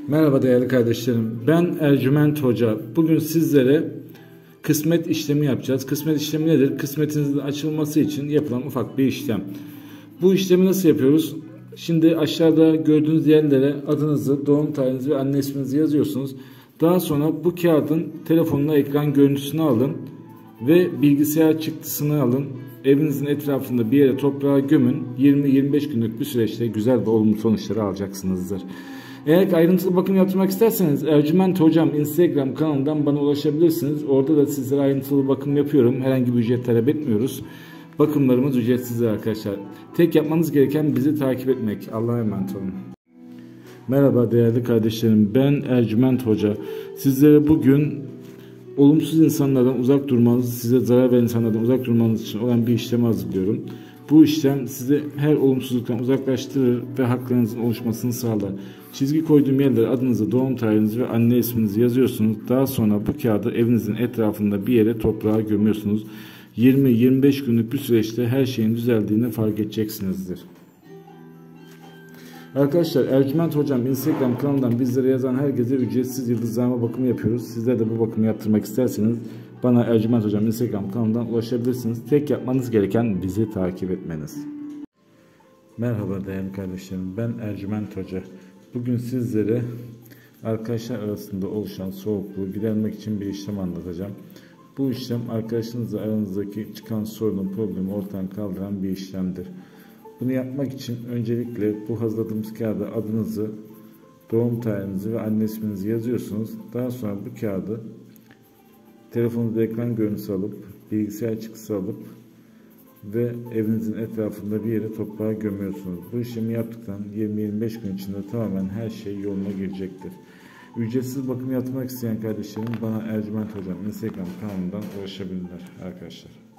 Merhaba değerli kardeşlerim. Ben Ercüment Hoca. Bugün sizlere kısmet işlemi yapacağız. Kısmet işlemi nedir? Kısmetinizin açılması için yapılan ufak bir işlem. Bu işlemi nasıl yapıyoruz? Şimdi aşağıda gördüğünüz yerlere adınızı, doğum tarihinizi ve anne isminizi yazıyorsunuz. Daha sonra bu kağıdın telefonuna ekran görüntüsünü alın ve bilgisayar çıktısını alın. Evinizin etrafında bir yere toprağa gömün. 20-25 günlük bir süreçte güzel ve olumlu sonuçları alacaksınızdır. Eğer ayrıntılı bakım yaptırmak isterseniz Ercüment Hocam Instagram kanalından bana ulaşabilirsiniz. Orada da sizlere ayrıntılı bakım yapıyorum. Herhangi bir ücret talep etmiyoruz. Bakımlarımız ücretsizdir arkadaşlar. Tek yapmanız gereken bizi takip etmek. Allah'a emanet olun. Merhaba değerli kardeşlerim. Ben Ercüment Hoca. Sizlere bugün olumsuz insanlardan uzak durmanız, size zarar veren insanlardan uzak durmanız için olan bir işlemi hazırlıyorum. Bu işlem sizi her olumsuzluktan uzaklaştırır ve haklarınızın oluşmasını sağlar. Çizgi koyduğum yerlere adınızı, doğum tarihinizi ve anne isminizi yazıyorsunuz. Daha sonra bu kağıdı evinizin etrafında bir yere toprağa gömüyorsunuz. 20-25 günlük bir süreçte her şeyin düzeldiğini fark edeceksinizdir. Arkadaşlar Ercüment Hocam Instagram kanalından bizlere yazan herkese ücretsiz yıldızlama bakımı yapıyoruz. Sizler de bu bakımı yaptırmak isterseniz bana Ercüment Hocam Instagram kanalından ulaşabilirsiniz. Tek yapmanız gereken bizi takip etmeniz. Merhaba değerli kardeşlerim, ben Ercüment Hoca. Bugün sizlere arkadaşlar arasında oluşan soğukluğu gidermek için bir işlem anlatacağım. Bu işlem arkadaşınızla aranızdaki çıkan sorunun, problemi ortadan kaldıran bir işlemdir. Bunu yapmak için öncelikle bu hazırladığımız kağıda adınızı, doğum tarihinizi ve anne isminizi yazıyorsunuz. Daha sonra bu kağıdı telefonunuzda ekran görüntüsü alıp, bilgisayar çıktısı alıp ve evinizin etrafında bir yere toprağa gömüyorsunuz. Bu işlemi yaptıktan 20-25 gün içinde tamamen her şey yoluna girecektir. Ücretsiz bakım yaptırmak isteyen kardeşlerim bana Ercüment Hocam Instagram kanalından ulaşabilirler arkadaşlar.